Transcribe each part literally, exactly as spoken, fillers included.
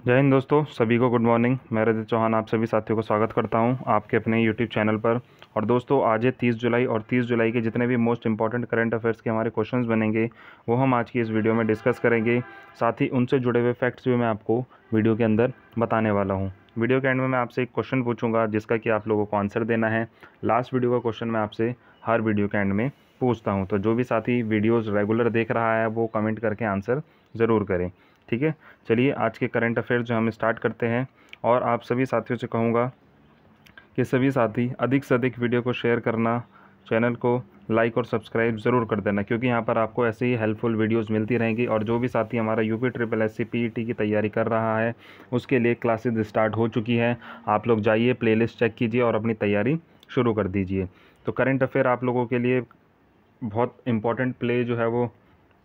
जय हिंद दोस्तों, सभी को गुड मॉर्निंग। मैं रजत चौहान आप सभी साथियों को स्वागत करता हूं आपके अपने यूट्यूब चैनल पर। और दोस्तों, आज है तीस जुलाई और तीस जुलाई के जितने भी मोस्ट इंपॉर्टेंट करंट अफेयर्स के हमारे क्वेश्चंस बनेंगे वो हम आज की इस वीडियो में डिस्कस करेंगे। साथ ही उनसे जुड़े हुए फैक्ट्स भी मैं आपको वीडियो के अंदर बताने वाला हूँ। वीडियो के एंड में मैं आपसे एक क्वेश्चन पूछूंगा जिसका कि आप लोगों को आंसर देना है। लास्ट वीडियो का क्वेश्चन मैं आपसे हर वीडियो के एंड में पूछता हूँ, तो जो भी साथी वीडियोज़ रेगुलर देख रहा है वो कमेंट करके आंसर ज़रूर करें। ठीक है, चलिए आज के करंट अफेयर जो हम स्टार्ट करते हैं। और आप सभी साथियों से कहूँगा कि सभी साथी अधिक से अधिक वीडियो को शेयर करना, चैनल को लाइक और सब्सक्राइब ज़रूर कर देना, क्योंकि यहाँ पर आपको ऐसे ही हेल्पफुल वीडियोस मिलती रहेंगी। और जो भी साथी हमारा UP triple S C P E T की तैयारी कर रहा है उसके लिए क्लासेज स्टार्ट हो चुकी है। आप लोग जाइए, प्लेलिस्ट चेक कीजिए और अपनी तैयारी शुरू कर दीजिए। तो करंट अफेयर आप लोगों के लिए बहुत इम्पॉर्टेंट प्ले जो है वो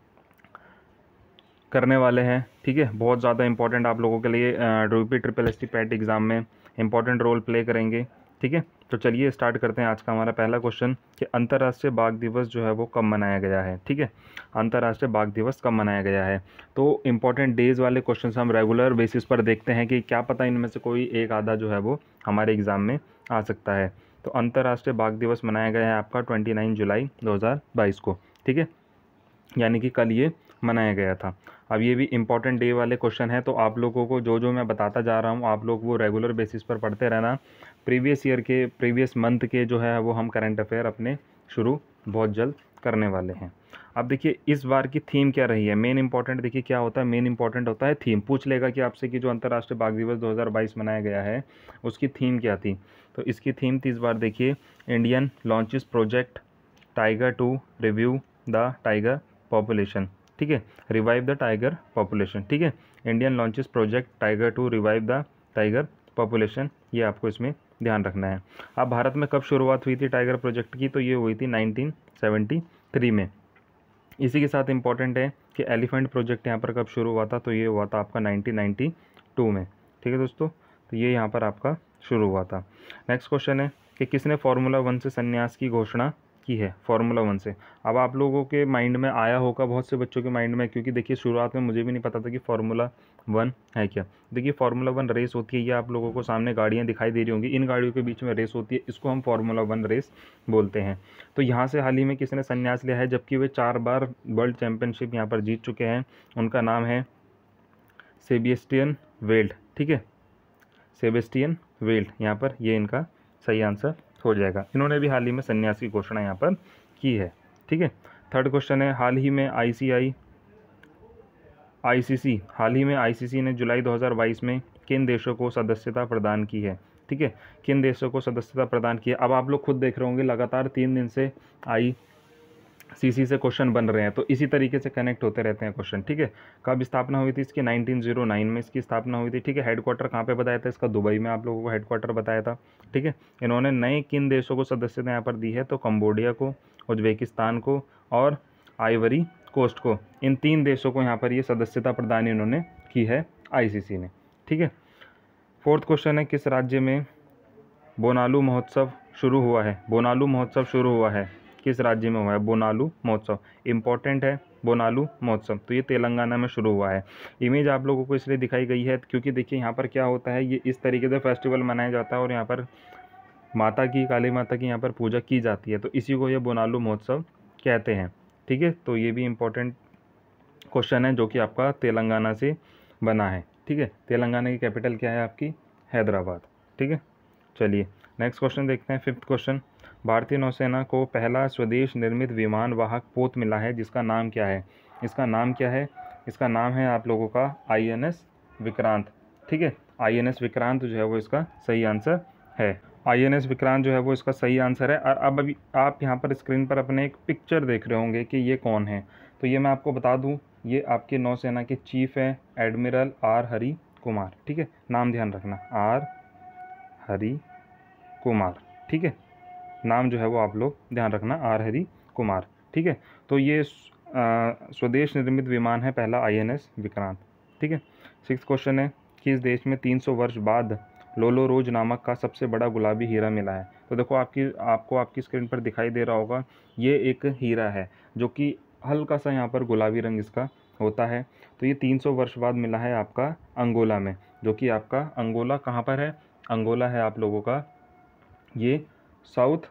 करने वाले हैं। ठीक है, बहुत ज़्यादा इंपॉर्टेंट आप लोगों के लिए UP triple S T PET exam में इंपॉर्टेंट रोल प्ले करेंगे। ठीक है, तो चलिए स्टार्ट करते हैं आज का हमारा पहला क्वेश्चन कि अंतर्राष्ट्रीय बाघ दिवस जो है वो कब मनाया गया है। ठीक है, अंतर्राष्ट्रीय बाघ दिवस कब मनाया गया है। तो इंपॉर्टेंट डेज़ वाले क्वेश्चन हम रेगुलर बेसिस पर देखते हैं कि क्या पता इनमें से कोई एक आधा जो है वो हमारे एग्ज़ाम में आ सकता है। तो अंतर्राष्ट्रीय बाघ दिवस मनाया गया है आपका ट्वेंटी नाइन जुलाई दो हज़ार बाईस को। ठीक है, यानी कि कल ये मनाया गया था। अब ये भी इम्पॉर्टेंट डे वाले क्वेश्चन है, तो आप लोगों को जो जो मैं बताता जा रहा हूँ आप लोग वो रेगुलर बेसिस पर पढ़ते रहना। प्रीवियस ईयर के प्रीवियस मंथ के जो है वो हम करंट अफेयर अपने शुरू बहुत जल्द करने वाले हैं। अब देखिए इस बार की थीम क्या रही है। मेन इंपॉर्टेंट देखिए क्या होता है, मेन इंपॉर्टेंट होता है थीम। पूछ लेगा कि आपसे कि जो अंतर्राष्ट्रीय बाघ दिवस दो हज़ार बाईस मनाया गया है उसकी थीम क्या थी। तो इसकी थीम थी इस बार देखिए, Indian launches Project Tiger to review the tiger population. ठीक है, रिवाइव द टाइगर पॉपुलेशन। ठीक है, Indian launches Project Tiger to revive the tiger population, ये आपको इसमें ध्यान रखना है। अब भारत में कब शुरुआत हुई थी टाइगर प्रोजेक्ट की, तो ये हुई थी नाइनटीन सेवेंटी थ्री में। इसी के साथ इंपॉर्टेंट है कि एलिफेंट प्रोजेक्ट यहाँ पर कब शुरू हुआ था, तो ये हुआ था आपका नाइनटीन नाइंटी टू में। ठीक है दोस्तों, तो ये यहाँ पर आपका शुरू हुआ था। नेक्स्ट क्वेश्चन है कि किसने फार्मूला वन से संन्यास की घोषणा की है। फार्मूला वन से अब आप लोगों के माइंड में आया होगा, बहुत से बच्चों के माइंड में, क्योंकि देखिए शुरुआत में मुझे भी नहीं पता था कि फार्मूला वन है क्या। देखिए फार्मूला वन रेस होती है, ये आप लोगों को सामने गाड़ियाँ दिखाई दे रही होंगी, इन गाड़ियों के बीच में रेस होती है, इसको हम फार्मूला वन रेस बोलते हैं। तो यहाँ से हाल ही में किसने संन्यास लिया है, जबकि वे चार बार वर्ल्ड चैंपियनशिप यहाँ पर जीत चुके हैं। उनका नाम है सेबेस्टियन वेल्ड। ठीक है, सेबेस्टियन वेल्ड, यहाँ पर ये इनका सही आंसर हो जाएगा। इन्होंने भी हाल ही में संन्यास की घोषणा यहाँ पर की है। ठीक है, थर्ड क्वेश्चन है, हाल ही में आईसीआई आईसीसी हाल ही में आईसीसी ने जुलाई दो हज़ार बाईस में किन देशों को सदस्यता प्रदान की है। ठीक है, किन देशों को सदस्यता प्रदान की है। अब आप लोग खुद देख रहे होंगे लगातार तीन दिन से आई सीसी से क्वेश्चन बन रहे हैं, तो इसी तरीके से कनेक्ट होते रहते हैं क्वेश्चन। ठीक है, कब स्थापना हुई थी इसकी, नाइनटीन ओ नाइन में इसकी स्थापना हुई थी। ठीक है, हेडक्वार्टर कहाँ पे बताया था इसका, दुबई में आप लोगों को हेडक्वार्टर बताया था। ठीक है, इन्होंने नए किन देशों को सदस्यता यहाँ पर दी है, तो कंबोडिया को, उज्बेकिस्तान को और आइवरी कोस्ट को, इन तीन देशों को यहाँ पर ये सदस्यता प्रदान इन्होंने की है आईसीसी ने। ठीक है, फोर्थ क्वेश्चन है, किस राज्य में बोनालू महोत्सव शुरू हुआ है। बोनालू महोत्सव शुरू हुआ है किस राज्य में हुआ है, बोनालू महोत्सव। इंपॉर्टेंट है बोनालू महोत्सव, तो ये तेलंगाना में शुरू हुआ है। इमेज आप लोगों को इसलिए दिखाई गई है क्योंकि देखिए यहाँ पर क्या होता है, ये इस तरीके से फेस्टिवल मनाया जाता है और यहाँ पर माता की, काली माता की यहाँ पर पूजा की जाती है, तो इसी को ये बोनालू महोत्सव कहते हैं। ठीक है, तो ये भी इम्पोर्टेंट क्वेश्चन है जो कि आपका तेलंगाना से बना है। ठीक है, तेलंगाना की कैपिटल क्या है आपकी, हैदराबाद। ठीक है, चलिए नेक्स्ट क्वेश्चन देखते हैं। फिफ्थ क्वेश्चन, भारतीय नौसेना को पहला स्वदेश निर्मित विमान वाहक पोत मिला है जिसका नाम क्या है। इसका नाम क्या है, इसका नाम है आप लोगों का आईएनएस विक्रांत। ठीक है, आईएनएस विक्रांत जो है वो इसका सही आंसर है। आईएनएस विक्रांत जो है वो इसका सही आंसर है। और अब अभी आप यहाँ पर स्क्रीन पर अपने एक पिक्चर देख रहे होंगे कि ये कौन है, तो ये मैं आपको बता दूँ, ये आपके नौसेना के चीफ हैं एडमिरल आर हरि कुमार। ठीक है, नाम ध्यान रखना, आर हरि कुमार। ठीक है, नाम जो है वो आप लोग ध्यान रखना, आर हरि कुमार। ठीक है, तो ये स्वदेश निर्मित विमान है पहला आईएनएस विक्रांत। ठीक है, सिक्स क्वेश्चन है, किस देश में तीन सौ वर्ष बाद लोलो रोज नामक का सबसे बड़ा गुलाबी हीरा मिला है। तो देखो आपकी आपको आपकी स्क्रीन पर दिखाई दे रहा होगा, ये एक हीरा है जो कि हल्का सा यहाँ पर गुलाबी रंग इसका होता है। तो ये तीन सौ वर्ष बाद मिला है आपका अंगोला में। जो कि आपका अंगोला कहाँ पर है, अंगोला है आप लोगों का ये साउथ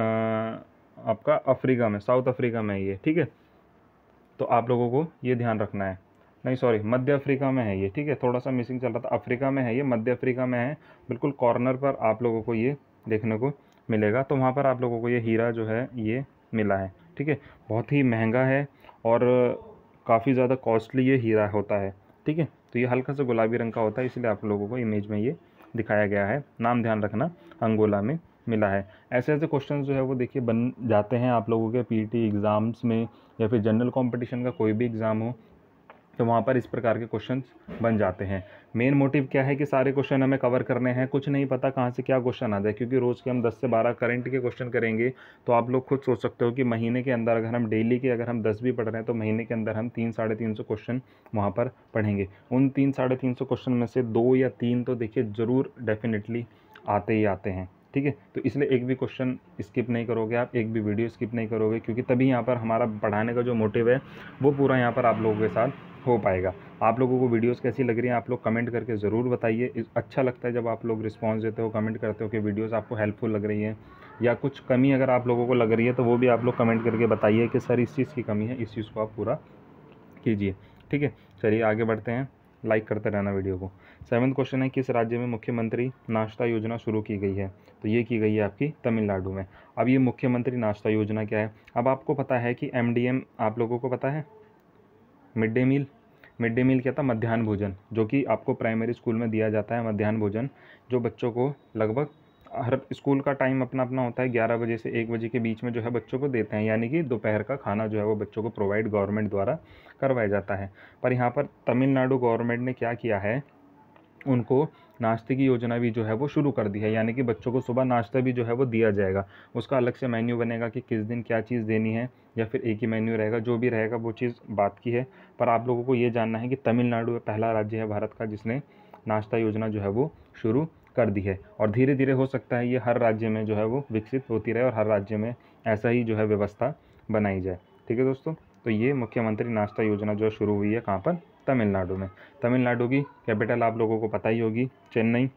आपका अफ्रीका में, साउथ अफ्रीका में ये, ठीक है। तो आप लोगों को ये ध्यान रखना है, नहीं सॉरी मध्य अफ्रीका में है ये, ठीक है, थोड़ा सा मिसिंग चल रहा था, अफ्रीका में है ये, मध्य अफ्रीका में है, बिल्कुल कॉर्नर पर आप लोगों को ये देखने को मिलेगा। तो वहाँ पर आप लोगों को ये हीरा जो है ये मिला है, ठीक है। बहुत ही महंगा है और काफ़ी ज़्यादा कॉस्टली ये हीरा होता है, ठीक है। तो ये हल्का सा गुलाबी रंग का होता है, इसलिए आप लोगों को इमेज में ये दिखाया गया है। नाम ध्यान रखना, अंगोला में मिला है। ऐसे ऐसे क्वेश्चन जो है वो देखिए बन जाते हैं आप लोगों के पीटी एग्ज़ाम्स में, या फिर जनरल कंपटीशन का कोई भी एग्ज़ाम हो तो वहाँ पर इस प्रकार के क्वेश्चंस बन जाते हैं। मेन मोटिव क्या है कि सारे क्वेश्चन हमें कवर करने हैं, कुछ नहीं पता कहाँ से क्या क्वेश्चन आ जाए, क्योंकि रोज़ के हम दस से बारह करंट के क्वेश्चन करेंगे। तो आप लोग खुद सोच सकते हो कि महीने के अंदर अगर हम डेली के अगर हम दस भी पढ़ रहे हैं तो महीने के अंदर हम तीन साढ़े तीन सौ क्वेश्चन वहाँ पर पढ़ेंगे। उन तीन साढ़े तीन सौ क्वेश्चन में से दो या तीन तो देखिए ज़रूर डेफिनेटली आते ही आते हैं, ठीक है। तो इसलिए एक भी क्वेश्चन स्किप नहीं करोगे आप, एक भी वीडियो स्किप नहीं करोगे, क्योंकि तभी यहाँ पर हमारा पढ़ाने का जो मोटिव है वो पूरा यहाँ पर आप लोगों के साथ हो पाएगा। आप लोगों को वीडियोस कैसी लग रही हैं आप लोग कमेंट करके ज़रूर बताइए। अच्छा लगता है जब आप लोग रिस्पांस देते हो, कमेंट करते हो कि वीडियोस आपको हेल्पफुल लग रही है, या कुछ कमी अगर आप लोगों को लग रही है तो वो भी आप लोग कमेंट करके बताइए कि सर इस चीज़ की कमी है, इस चीज़ को आप पूरा कीजिए, ठीक है। चलिए आगे बढ़ते हैं, लाइक करते रहना वीडियो को। सेवन्थ क्वेश्चन है, किस राज्य में मुख्यमंत्री नाश्ता योजना शुरू की गई है? तो ये की गई है आपकी तमिलनाडु में। अब ये मुख्यमंत्री नाश्ता योजना क्या है? अब आपको पता है कि एम डी एम आप लोगों को पता है, mid day meal. Mid day meal क्या था? मध्याह्न भोजन, जो कि आपको प्राइमरी स्कूल में दिया जाता है। मध्याह्न भोजन जो बच्चों को लगभग हर स्कूल का टाइम अपना अपना होता है, ग्यारह बजे से एक बजे के बीच में जो है बच्चों को देते हैं, यानी कि दोपहर का खाना जो है वो बच्चों को प्रोवाइड गवर्नमेंट द्वारा करवाया जाता है। पर यहाँ पर तमिलनाडु गवर्नमेंट ने क्या किया है, उनको नाश्ते की योजना भी जो है वो शुरू कर दी है, यानी कि बच्चों को सुबह नाश्ता भी जो है वो दिया जाएगा। उसका अलग से मेन्यू बनेगा कि किस दिन क्या चीज़ देनी है, या फिर एक ही मेन्यू रहेगा, जो भी रहेगा वो चीज़ बात की है। पर आप लोगों को ये जानना है कि तमिलनाडु पहला राज्य है भारत का जिसने नाश्ता योजना जो है वो शुरू कर दी है, और धीरे धीरे हो सकता है ये हर राज्य में जो है वो विकसित होती रहे और हर राज्य में ऐसा ही जो है व्यवस्था बनाई जाए, ठीक है दोस्तों। तो ये मुख्यमंत्री नाश्ता योजना जो शुरू हुई है कहाँ पर? तमिलनाडु में। तमिलनाडु की कैपिटल आप लोगों को पता ही होगी, चेन्नई।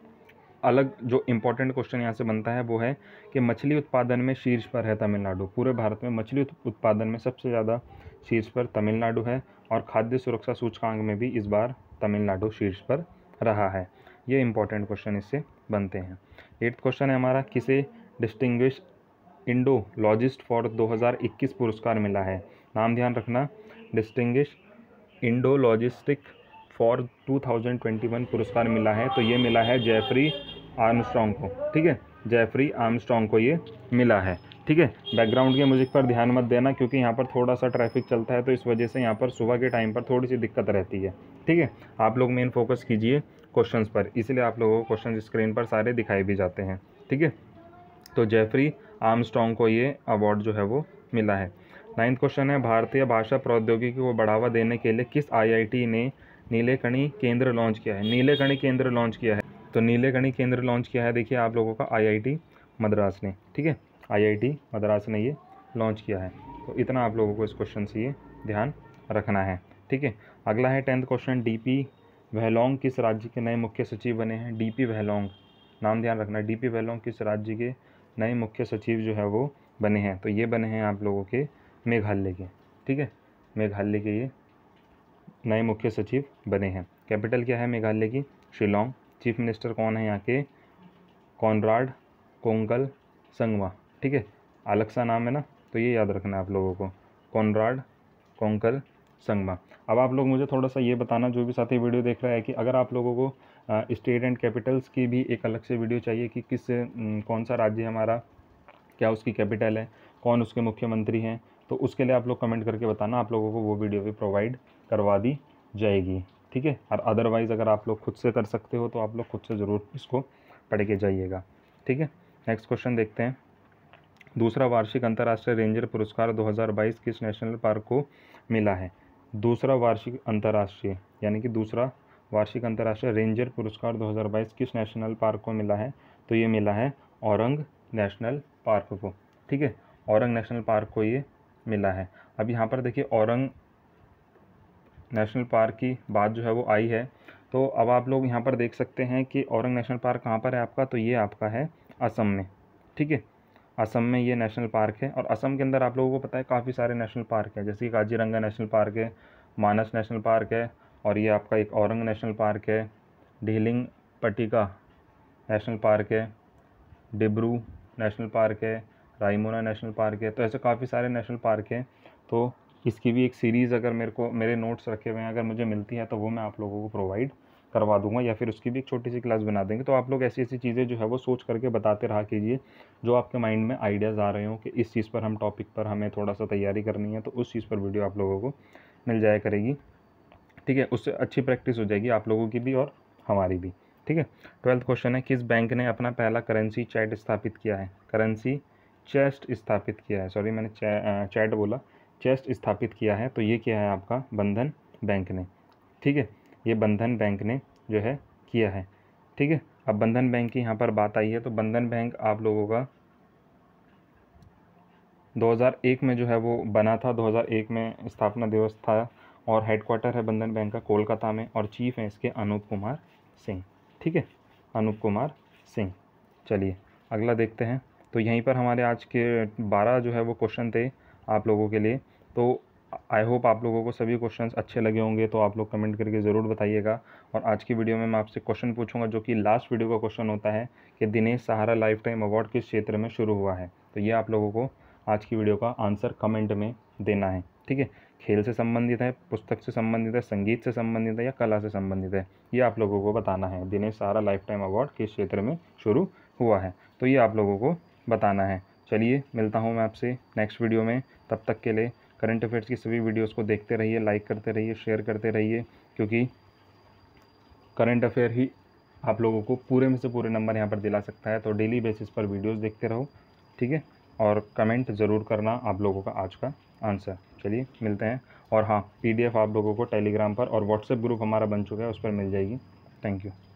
अलग जो इम्पोर्टेंट क्वेश्चन यहाँ से बनता है वो है कि मछली उत्पादन में शीर्ष पर है तमिलनाडु। पूरे भारत में मछली उत्पादन में सबसे ज़्यादा शीर्ष पर तमिलनाडु है, और खाद्य सुरक्षा सूचकांक में भी इस बार तमिलनाडु शीर्ष पर रहा है। ये इंपॉर्टेंट क्वेश्चन इससे बनते हैं। एट्थ क्वेश्चन है हमारा, किसे डिस्टिंग्विश इंडोलॉजिस्ट फॉर दो हज़ार इक्कीस पुरस्कार मिला है? नाम ध्यान रखना, डिस्टिंग्विश इंडोलॉजिस्टिक फॉर दो हज़ार इक्कीस पुरस्कार मिला है। तो ये मिला है जेफरी आर्मस्ट्रॉन्ग को, ठीक है, जेफरी आर्मस्ट्रॉन्ग को ये मिला है, ठीक है। बैकग्राउंड के म्यूजिक पर ध्यान मत देना, क्योंकि यहाँ पर थोड़ा सा ट्रैफिक चलता है, तो इस वजह से यहाँ पर सुबह के टाइम पर थोड़ी सी दिक्कत रहती है, ठीक है। आप लोग मेन फोकस कीजिए क्वेश्चंस पर, इसलिए आप लोगों को क्वेश्चन स्क्रीन पर सारे दिखाई भी जाते हैं, ठीक है। तो जेफरी आर्मस्ट्रॉन्ग को ये अवार्ड जो है वो मिला है। नाइन्थ क्वेश्चन है, भारतीय भाषा प्रौद्योगिकी को बढ़ावा देने के लिए किस आईआईटी ने नीलेकणी केंद्र लॉन्च किया है? नीलेकणी केंद्र लॉन्च किया है, तो नीलेकणी केंद्र लॉन्च किया है देखिए आप लोगों का आईआईटी मद्रास ने, ठीक है, आईआईटी मद्रास ने ये लॉन्च किया है। तो इतना आप लोगों को इस क्वेश्चन से ये ध्यान रखना है, ठीक है। अगला है टेंथ क्वेश्चन, डीपी वहलोंग किस राज्य के नए मुख्य सचिव बने हैं? डीपी वहलोंग, नाम ध्यान रखना, डीपी वहलोंग किस राज्य के नए मुख्य सचिव जो है वो बने हैं? तो ये बने हैं आप लोगों के मेघालय के, ठीक है, मेघालय के ये नए मुख्य सचिव बने हैं। कैपिटल क्या है मेघालय की? शिलोंग। चीफ मिनिस्टर कौन है यहाँ के? कॉनराड कोंगल संगमा, ठीक है, अलग सा नाम है ना, तो ये याद रखना है आप लोगों को, कॉनराड कोंगल संगमा। अब आप लोग मुझे थोड़ा सा ये बताना, जो भी साथी वीडियो देख रहा है, कि अगर आप लोगों को स्टेट एंड कैपिटल्स की भी एक अलग से वीडियो चाहिए कि किस कौन सा राज्य हमारा, क्या उसकी कैपिटल है, कौन उसके मुख्यमंत्री हैं, तो उसके लिए आप लोग कमेंट करके बताना, आप लोगों को वो वीडियो भी प्रोवाइड करवा दी जाएगी, ठीक है। और अदरवाइज़ अगर आप लोग खुद से कर सकते हो तो आप लोग खुद से ज़रूर इसको पढ़ के जाइएगा, ठीक है। नेक्स्ट क्वेश्चन देखते हैं, दूसरा वार्षिक अंतर्राष्ट्रीय रेंजर पुरस्कार दो हज़ार बाईस किस नेशनल पार्क को मिला है? दूसरा वार्षिक अंतर्राष्ट्रीय यानी कि दूसरा वार्षिक अंतर्राष्ट्रीय रेंजर पुरस्कार दो हज़ार बाईस किस नेशनल पार्क को मिला है? तो ये मिला है औरंग नेशनल पार्क को, ठीक है, औरंग नेशनल पार्क को ये मिला है। अब यहाँ पर देखिए औरंग नेशनल पार्क की बात जो है वो आई है, तो अब आप लोग यहाँ पर देख सकते हैं कि औरंग नेशनल पार्क कहाँ पर है आपका, तो ये आपका है असम में, ठीक है। असम में ये नेशनल पार्क है और असम के अंदर आप लोगों को पता है काफ़ी सारे नेशनल पार्क हैं, जैसे कि काजीरंगा नेशनल पार्क है, मानस नेशनल पार्क है, और ये आपका एक औरंग नेशनल पार्क है, ढीलिंग पट्टिका नेशनल पार्क है, डिब्रू नेशनल पार्क है, रायमोना नेशनल पार्क है। तो ऐसे काफ़ी सारे नेशनल पार्क हैं। तो इसकी भी एक सीरीज़ अगर मेरे को मेरे नोट्स रखे हुए हैं अगर मुझे मिलती है तो वो मैं आप लोगों को प्रोवाइड करवा दूंगा, या फिर उसकी भी एक छोटी सी क्लास बना देंगे। तो आप लोग ऐसी ऐसी चीज़ें जो है वो सोच करके बताते रहा कीजिए, जो आपके माइंड में आइडियाज़ आ रहे हो कि इस चीज़ पर हम टॉपिक पर हमें थोड़ा सा तैयारी करनी है, तो उस चीज़ पर वीडियो आप लोगों को मिल जाया करेगी, ठीक है। उससे अच्छी प्रैक्टिस हो जाएगी आप लोगों की भी और हमारी भी, ठीक है। ट्वेल्थ क्वेश्चन है, किस बैंक ने अपना पहला करेंसी चैट स्थापित किया है? करेंसी चेस्ट स्थापित किया है, सॉरी मैंने चे, चैट बोला, चेस्ट स्थापित किया है। तो ये क्या है आपका बंधन बैंक ने, ठीक है। ये बंधन बैंक ने जो है किया है, ठीक है। अब बंधन बैंक की यहाँ पर बात आई है, तो बंधन बैंक आप लोगों का दो हज़ार एक में जो है वो बना था, दो हज़ार एक में स्थापना दिवस था, और हेडक्वार्टर है बंधन बैंक का कोलकाता में, और चीफ हैं इसके अनूप कुमार सिंह, ठीक है, अनूप कुमार सिंह। चलिए अगला देखते हैं। तो यहीं पर हमारे आज के बारह जो है वो क्वेश्चन थे आप लोगों के लिए। तो आई होप आप लोगों को सभी क्वेश्चंस अच्छे लगे होंगे, तो आप लोग कमेंट करके ज़रूर बताइएगा। और आज की वीडियो में मैं आपसे क्वेश्चन पूछूंगा, जो कि लास्ट वीडियो का क्वेश्चन होता है कि Dinesh Sahara lifetime award किस क्षेत्र में शुरू हुआ है। तो ये आप लोगों को आज की वीडियो का आंसर कमेंट में देना है, ठीक है। खेल से संबंधित है, पुस्तक से संबंधित है, संगीत से संबंधित है, या कला से संबंधित है, ये आप लोगों को बताना है। Dinesh Sahara lifetime award किस क्षेत्र में शुरू हुआ है, तो ये आप लोगों को बताना है। चलिए मिलता हूँ मैं आपसे नेक्स्ट वीडियो में, तब तक के लिए करंट अफेयर्स की सभी वीडियोज़ को देखते रहिए, लाइक करते रहिए, शेयर करते रहिए, क्योंकि करंट अफेयर ही आप लोगों को पूरे में से पूरे नंबर यहाँ पर दिला सकता है। तो डेली बेसिस पर वीडियोस देखते रहो, ठीक है, और कमेंट ज़रूर करना आप लोगों का आज का आंसर। चलिए मिलते हैं। और हाँ, पीडीएफ आप लोगों को टेलीग्राम पर और व्हाट्सएप ग्रुप हमारा बन चुका है, उस पर मिल जाएगी। Thank you.